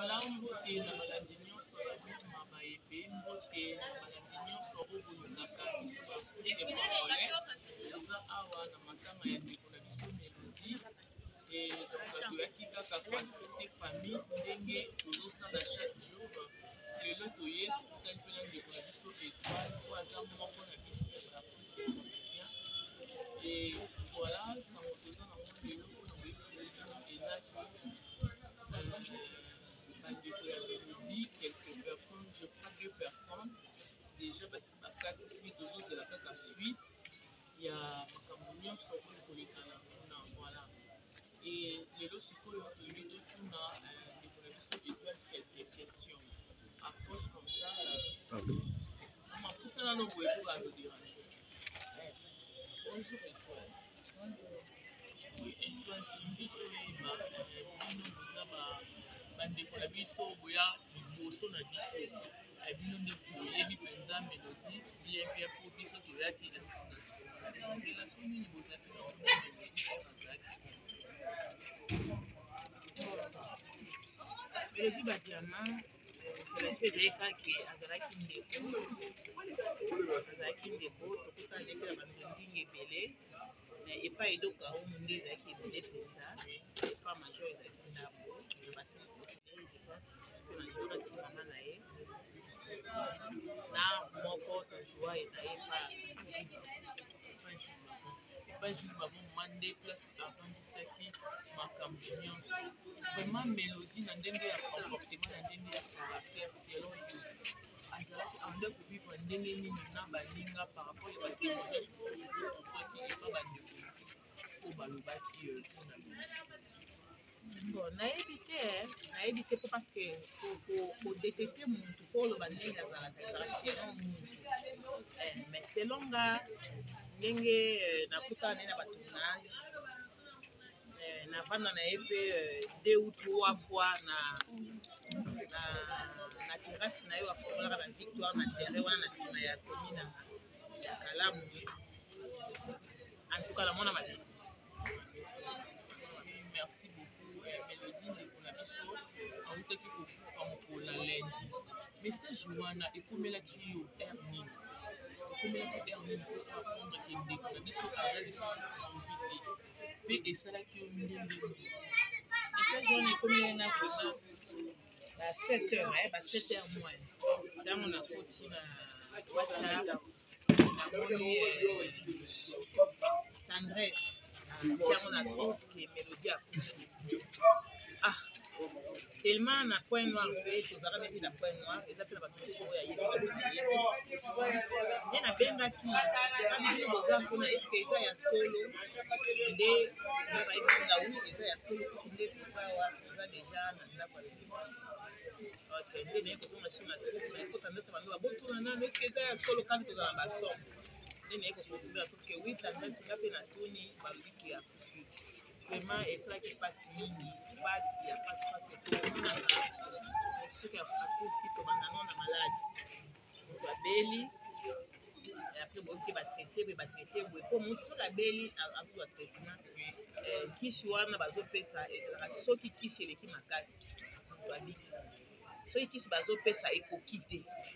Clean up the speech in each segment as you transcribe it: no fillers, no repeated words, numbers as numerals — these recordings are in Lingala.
Voilà, mbote na maladi nyonso ya moma bayepe mbote na maladi nyonso obolingaka biso baartiste congolais eza awa na matanga ya ndeko na biso Melody toyaki kaka koasiste famille ndenge tozosala chaque jour lelo toye tokutani mpe na ndeko na biso Étoile po aza moko na biso baartiste comédien et voilà sango toza nango lelo mpona koyebisa bino elaki bandeko ya Melody, quelques personnes, je crois 2 personnes déjà basi bakati ici tozozela kaka suite ya makambo nyonso oyo kolekana kuna voilà et lelo sikoyo toyebi totuna ndeko na biso Étoile quelques questions approche comme ça mapusana no boye po balodérange. Bonjour Étoile. Oui, Étoile tolingi toyeba bino boza bandeko na biso boya liboso na biso bino nde boyebi mpenza Melody bien bien po biso toyaki relation nini bozalaki na Melody badiama relation ezali kaka azalaki ndeko tokutana ndenge na bandondingi ebele epai edoka o munde ezalaki ebele mpenza epai major ezalaki ndambo na basina na jour ati mama na ye na moko joie na ye epai Jules Babon mande place avandisaki makambo nyonso vraiment Melody na ndenge ya comportement na ndenge ya caractère selon yo azalaki ande kovivre ndenge nini na baninga par rapport ya batémoignage mosusu epa bandeko oyo balobaki mpona bon nayebi te po parce que kodétecte muntu po oloba ndenge azalaka ezala selon muntu mais selon nga ndenge nakutana naye na batournage navanda na ye mpe 2 ou 3 fois na terrasse na ye wafungolaka na victoire na terrain wana na nsima ya commune ya Kalamu en tout cas namona mabe. Merci beaucoup Melody ndeko na biso autaki kokufa mokolo lendi message wana ekomelaki yo air nini po apprendre ke ndeko na biso aza lisusu envie te mpe esalaki yo ndenge message wana ekomelaki nga vraiment ba 7 heures ba 7 heures moins ntango nakoti na WhatsApp namoni tendresse tiango na groupe ke Melody akufi tellement na point noir mpe tozalaka neti na point noir eza mpe na bato mosusu oyo ayebi nde nabengaki abino boza mpona eske eza ya solo nde bayebisinga wi eza ya solo kuku nde tozawa toza deja na ndako ya nde naye kozonga sur na troupe na ekota ndesa bando babotuna nano eske eza ya solo kandi tozala na basom nde naye kokonfirme na troupe ke wi tandesinga mpe na tuni balobi ke akufi vraiment esalaki mpasi mingi mpasi ya mpasi parce que tomonaka soki akufi tobanda nano na maladi moto abeli après boyoki batraité boye batraité boye po motu soki abeli azwa traitement kisi wana bazopesa ezalaka soki kisi eleki makasi moto abiki soki kisi bazopesa ekoki te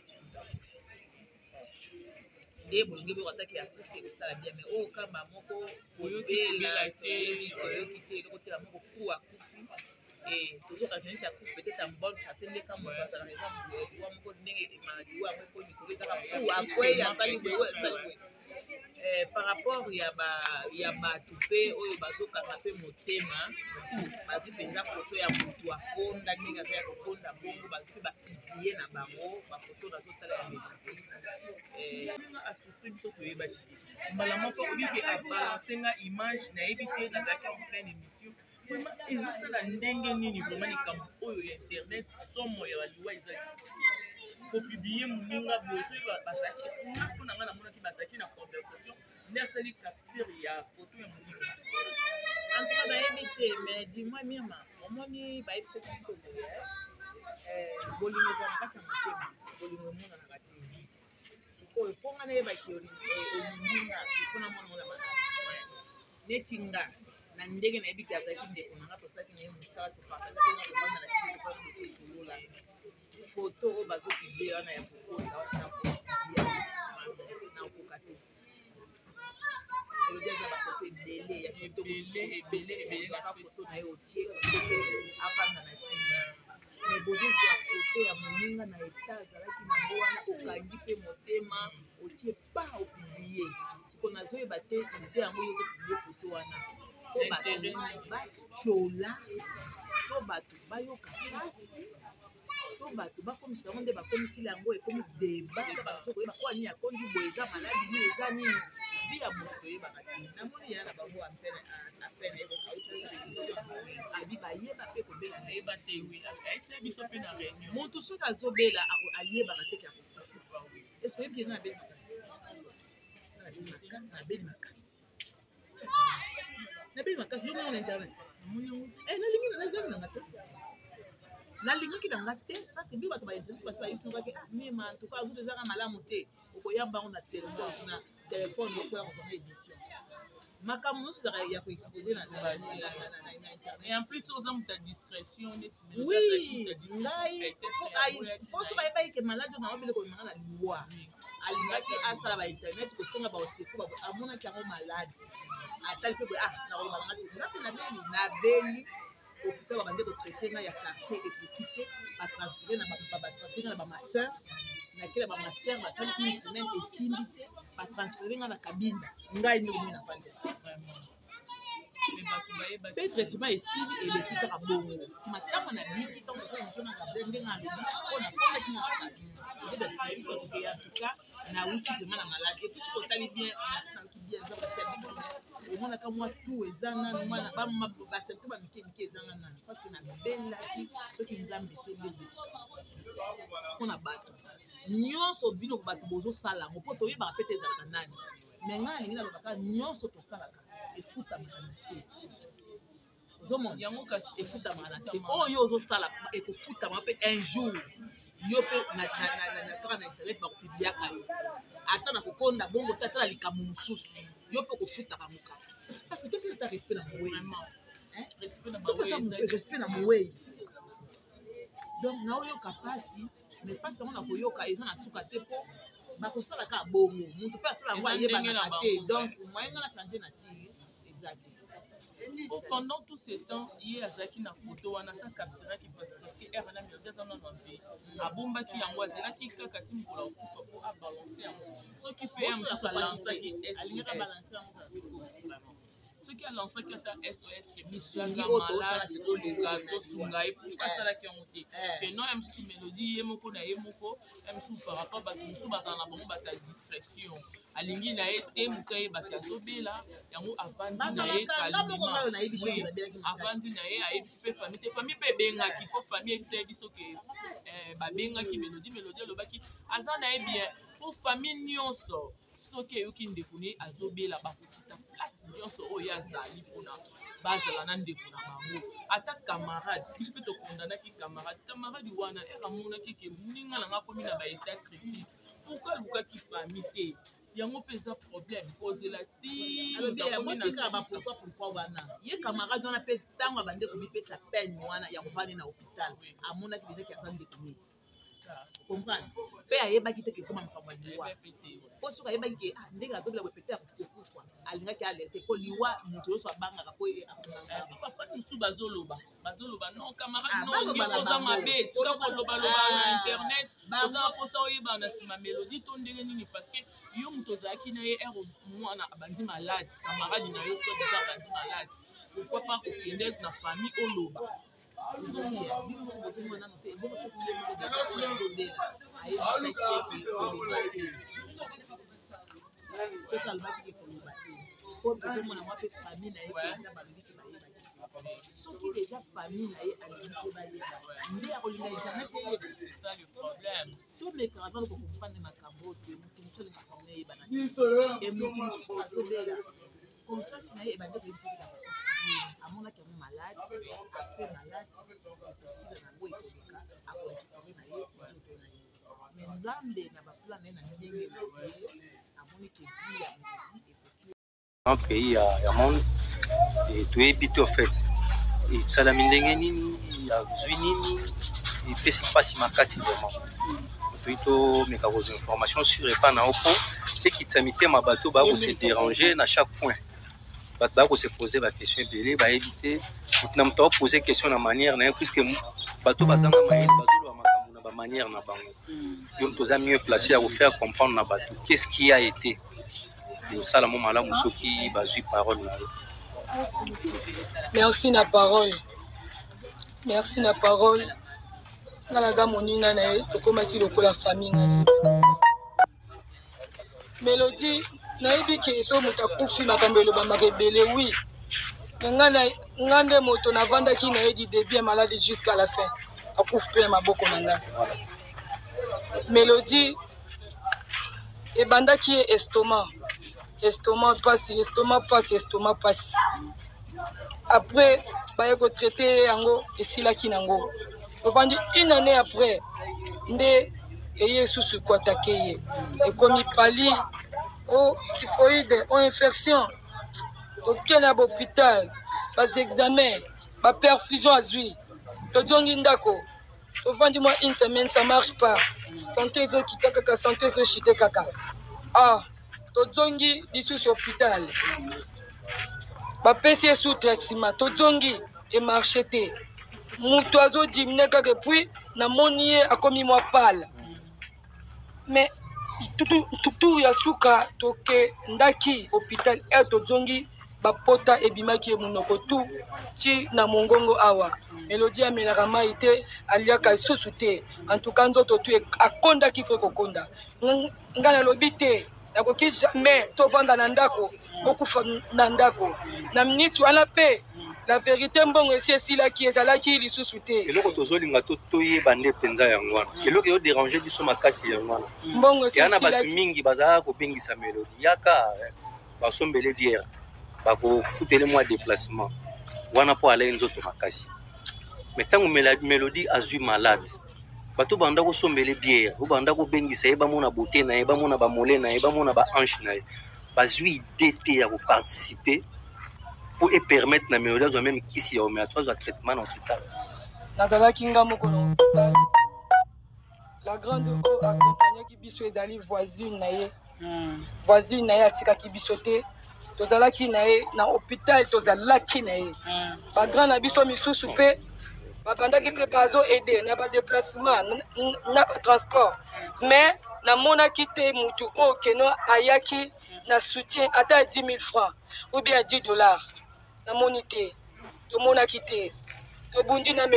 nde bolingi boyo ataki akufi ekosala bien mais oyo kamba moko koyobela te oyoki te elokotela moko ku akufi tozokaza neti akufi peut-être en bonne santé nde kamba bazalaka eza wa moko ndenge maladi wa moko likolo ezaka ku akwei asali boye asali boye par rapport ya bato mpe oyo bazokanga mpe motema bazwi mpenza foto ya motu akonda ndenge aza ya kokonda bongo bazwi mpe bapiblie na bango bafoto nazosala ya Melody asufri biso toyeba te mbala moko obiki abalance nga image nayebi te nazalaki en pleine émission vraiment ezosala ndenge nini vraiment likambo oyo ya internet somo ya baliwa eza kopiblie moninga boye soki bazalaki mpona nga namonaki bazalaki na conversation nde asali capture ya foto ya moninga antuka nayebi te mais dis-moi Mirma omoni bayebisaki biso boye bolingo eza na kati ya motema bolingo emonanaka te sikoyo mpo nga nayebaki olinginga mpona mona mona maladi neti nga na ndenge nayebiki azalaki ndeko na nga tosalaki na ye mosala topartage mpona kobanda na kiti tokwana kokosolola photo oyo bazopiblie wana ya kokonda wana na okoka te elodi aza bafoto ebele ya ebele kaka foto na ye otie avanda na tina me bozozwa foto ya moninga na eta azalaki nango wana okangi mpe motema otie pa opiblie siko nazoyeba te ide yango yo ozopiblie foto wana to bato batyola to bato bayoka mpasi to bato bakomisa yango nde bakomisila yango ekomi deba baso koyeba kwa nini akondi boye eza maladi nini eza nini vi ya moto toyebaka te namoni ya na bango apene abi bayeba mpe kobela nayeba te aisa biso mpe na réunion moto soki azobela ayebaka teke akotusufa eske oyebi eza nabeli makasi yo mona na internet nalingi nanga te nalingaki nanga te parce que bi bato bainteresi basi bayisokaki mima ntuka azuti ezaka malamu te okoyamba yango na telefone okoya kokona édition makambo nyonso ezaka ya koexpose na internet en plus oza muta discrétion neti oui ngai poso bayebaki ke maladi na obele komemanga na liwa alingaki asala ba internet kosenga baoseko amonaki yango maladi atali mpe boye nakoloba nanga te ngape nabeli hôpital babande kotraite nga ya quartier ekoki te batransfere na bamasseur nakela bamasseur basali une semaine esimbi te batransfere nga na kabine ngai ndekomi na pande mpe traitement esili eleki kaka bongo nsima ntango na biki ntango ozomiso na kabine ndenge alobi mpona kondaki na makasi edesperise batoke ya tuka nauti vraimen na maladi epuis kotali bien nauki bien eza basiabiki omonaka mwa tu eza nanu mwana basymptôme bamike ezanga nanu parceke nabelaki soki nzambe te ndenge mpona bato nyonso bino bato bozosala yango mpo toyebaka mpe te ezalaka nani me ngai nalingi nalobaka nyonso tosalaka efutamaka na se ozomona yango kasi efutamaka na se oyo ozosala ekofutama mpe un jour yo mpe kaka na internet bakopibliaka yo ata na kokonda bongo te ata na likambo mosusu yo mpe okofutaka mokaka parce que tope ata respect na mowei respect na mowei donc naoyoka mpasi mais mpasi yango na koyoka eza na suka te mpo bakosala kaka bongo moto mpe asala yango ayebaka te donc moyenga na change na tire eza te pendant tout ce temps ye azalaki na photo wana sa capturaki parce que r na mélodie aza nano mpe abombaki yango azelaki kaka ti mokolo akufa mpo abalanse yango soki mpe ya mosusu alansaki soki alansaki ata sos ke misuzamalaosunga tosunga ye mpo asalaki yango te peno ya mosusu mélodie ye moko na ye moko ya mosusu par rapport bato mosusu bazala na bango bato ya discrétion alingi na ye te moka ye bato azobela yango avandi na ye kalima avandi na ye ayebisi mpe famille te famille mpe ebengaki mpo famille eyebisa ye biso ke babengaki mélodie alobaki aza na ye bien mpo famille nyonso soki eyoki ndeko ne azobela bakokita place nyonso oyo azali mpona bazala na ndeko na bango ata camarade biso mpe tokondanaki camarade wana amonaki ke moninga nanga akomi na baétat critique pourkui alukaki famille te yango mpe eza problème kozela tipourquoi wana ye camarade wana mpe ntango abande komipesa peine wana ya kovandi na hôpital amonaki déjà ke aza ndeko ne comprendre mpe ayebaki te kekoma makambo ya liwa mpo soki ayebaki ke ndenge azobela boye pete akoki kokufa alingaki alerte mpo liwa moto nyonso abangaka mpo bafani mosusu bazoloba non camarade oza mabe tika kolobaloba na internet ozala mposa oyebana na nsima mélodie to ndenge nini parce que yo moto ozalaki na ye ere mwana abandi malade camarade na yo soit déjà abandi malade pourquoi pas kokende na famille oloba soki alobaki koloba te po tozomona mwa mpe famille na ye eza balobi ke bayebaki soki déjà famille na ye alingi te bayeba nde akolinga internet eyeba tomekaka vano kokomprendre makambo te moto mosu alinga makambo eyebana e moto mosusu azobela conscience na ye ebande koyebisaki kaka amonaki yango malade apres malade ekosila nango ekoleka akorekipare na ye nzoto na ye mais nzambe na baplan na ye na ndenge amoni ke vi ya mélodie ekoki un pays ya monde toyebi te au fait esalami ndenge nini azwi nini peut se passer ma casse vraiment. Plutôt mais cause information sur et pas na opo et qui t'amité ma bateau va se déranger à chaque point. Va se poser la question belé va éviter n'a pas poser question de manière na puisque bateau bazanga maïs bazolo na manière na bango. Donc tous mieux placé à vous faire comprendre na bateau qu'est-ce qui a été. Et ça la moment là musoki bazui parole. Merci la parole. Merci la parole. Nalaga moninga na ye tokomaki lokola famille. Mélodie nayebi ke so moto akufi makambo elobamaka ebele oui. Nga nde moto navandaki na ye du début ya malade jusqu'à la fin. Akufi mpe na maboko na nga. Mélodie ebandaki ye estomac. Estomac passe. Après, baye ko traiter yango esilaki nango. Pendant une année après, ndé eye susu ko attaquer et comme il pali au typhoïde ou infection aucun à l'hôpital pas examen pas perfusion azui to jongi ndako to vandi moi une semaine ça marche pas santé zo kita kaka santé zo chité kaka to jongi disusu hôpital ba pesi sous traitement to jongi et marcheté mutu azo dimine kaka puis na moni akomi moi pâle mais tout ya suka toke ndaki hôpital to jongi bapota ebimaki munoko tu ti na mongongo awa Mélodie amelaka mai te aliaka susu te en tout cas nzoto tu akonda ki fe kokonda nga na lobi te nakoki jamais tovanda na ndako okufa na ndako na minute wana pe la vérité mbongo esi esilaki ezalaki lisusu te eloko tozolinga toyeba nde mpenza yango wana eloko yo déranger biso makasi yango wana mbongo esi yana bato mingi bazalaka kobengisa Mélodie yaka basombele biere bakofutele mwa déplacement wana po alaye nzoto makasi mais ntango Mélodie azwi malade bato banda kosombele biere o banda kobengisa ye bamona beauté na ye bamona bamole na ye bamona bahanche na ye bazwi idée te ya koparticiper pour permettre na Mélodie azwa même kisi ya homéopathie azwa traitement na hôpital nazalaki nga moko na hôpital la grande o accompagnaki biso ezali voisine na ye atikaki biso te tozalaki na ye na hôpital tozalaki na ye bagrand na biso misusu mpe babandaki mpe bazo aide na badéplacement na transport mais namonaki te mutu oyo keno ayaki na soutien ata 10 000 francs ou bien 10 $. Namoni te tomonaki te tobundi na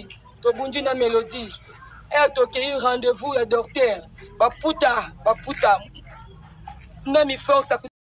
Mélodie tokei rendez-vous ya docteur baputa même il force